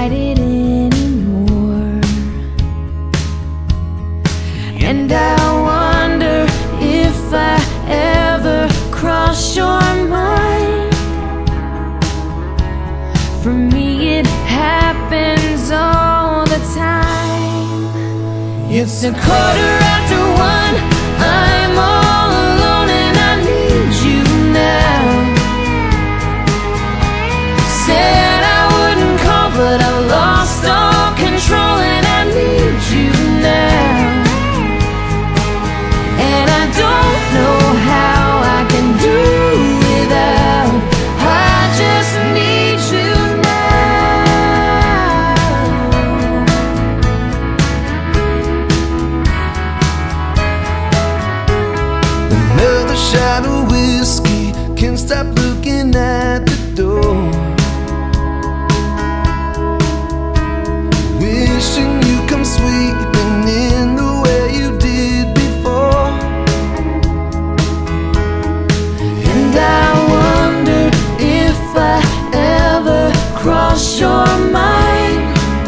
fight it anymore. And I wonder if I ever cross your mind. For me it happens all the time. It's 1:15, I'm all alone and I need you now. Said I wouldn't call, but I lost all control and I need you now. And I don't know how I can do without. I just need you now. Another shot of whiskey, can't stop looking at the door. Wishing you come sweeping in the way you did before. And I wonder if I ever cross your mind.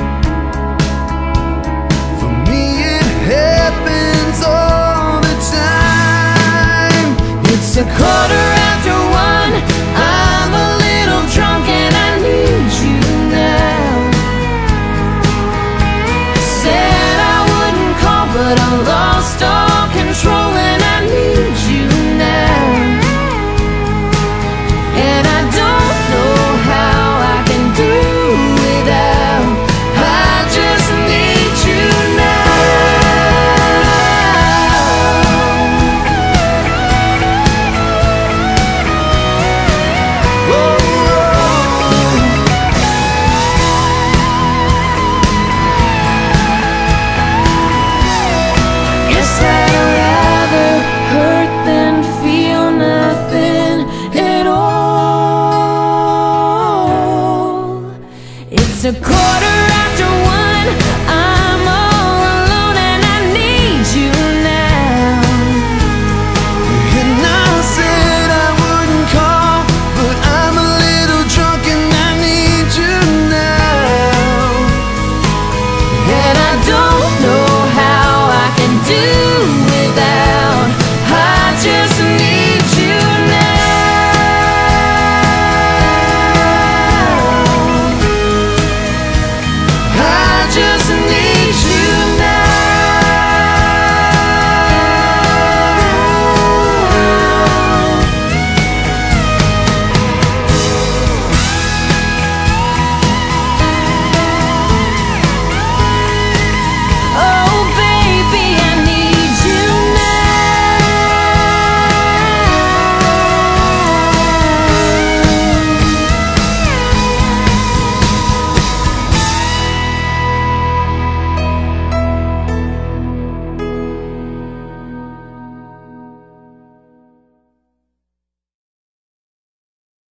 For me it happens all the time. It's 1:15, I'm a little drunk and I need you now. Said I wouldn't call, but I lost all control and I need you now. And I don't know how I can do without. I just need you now. Guess I'd rather hurt than feel nothing at all. It's 1:15,